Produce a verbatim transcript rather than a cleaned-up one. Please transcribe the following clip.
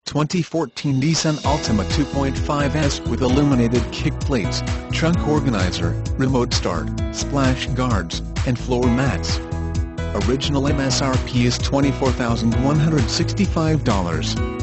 twenty fourteen Nissan Altima two point five S with illuminated kick plates, trunk organizer, remote start, splash guards, and floor mats. Original M S R P is twenty-four thousand one hundred sixty-five dollars.